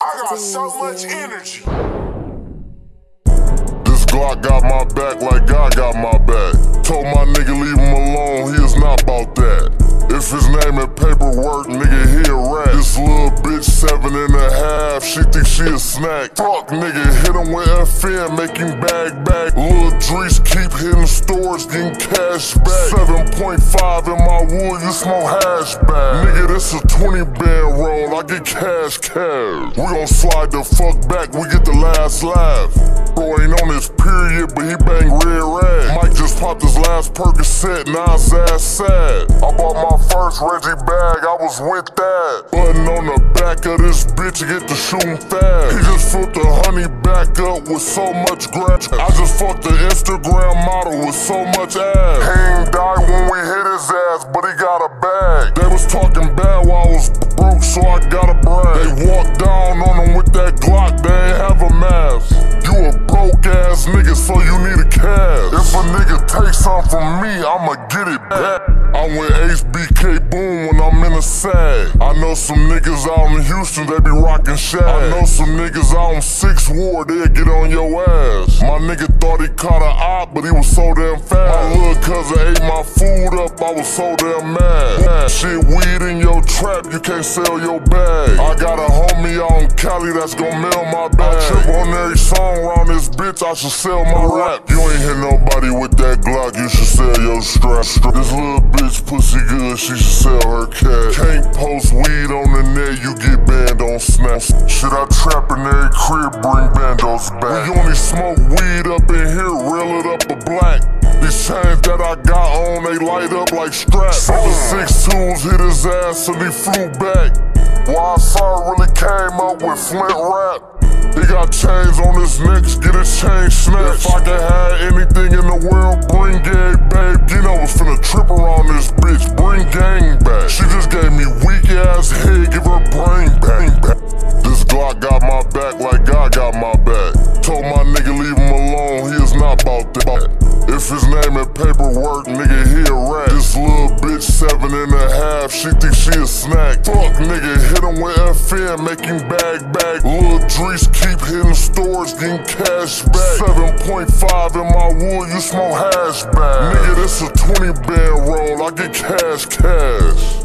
I got so much energy. This Glock got my back like God got my back. Told my nigga leave him alone, he is not about that. If his name and paperwork, nigga, he a rat. This little bitch 7.5, she think she a snack. Fuck nigga, hit him with FN, make him bag back. Lil Drees keep hitting stores, getting cash back. 7.5 in my wood, you smoke hash bag. Nigga, this a 20 band roll, I get cash. We gon' slide the fuck back, we get the last laugh. Bro ain't on his period, but he bang red rag. Mike just popped his last Percocet, now his ass sad. I bought my first Reggie bag, I was with that. Button on the back of this bitch, get the shooting fast. He just filled the honey back up with so much gramz. I just fucked the Instagram model with so much ass. He ain't died when we hit his ass, but he got a bag. They was talking bad while I was broke, so I got a brag. They walked down on him with that Glock, they ain't have a mask. You a broke ass nigga, so you need a cash. If a nigga take something from me, I'ma get it back. I went HBK boom when I'm in a sag. I know some niggas out in Houston, they be rockin' shag. I know some niggas out in 6th Ward, they'll get on your ass. My nigga thought he caught a op, but he was so damn fast. My little cousin ate my food up, I was so damn mad. Shit, weed in your trap, you can't sell your bag. I got a homie out in Cali that's gon' mail my bag. I trip on every song around this bitch, I should sell my rap. You ain't hit nobody with that Glock, you should sell your strap. This little bitch pussy good, she should sell her cat. Can't post weed on the net, you get banned on Snap. Shit, I trap in every crib, bring bandos back. We only smoke weed up in here, reel it up a black. These chains that I got on, they light up like straps. The 6.2s hit his ass and he flew back. YSR really came up with Flint rap. He got chains on his neck, get his chain snatched. If I could have anything in the world, bring gang, babe. Gino was finna trip around this bitch, bring gang back. She just gave me weak ass head, give her brain back. This Glock got my back like God got my back. Told my nigga leave him alone, he is not about that. If his name and paperwork, nigga, he a rat. This little bitch 7.5, she think she a snack. Fuck nigga, hit him with FN, make him bag back. Lil Drees keep hitting stores, getting cash back. 7.5 in my wood, you smoke hash bag. Nigga, this a 20 band roll, I get cash.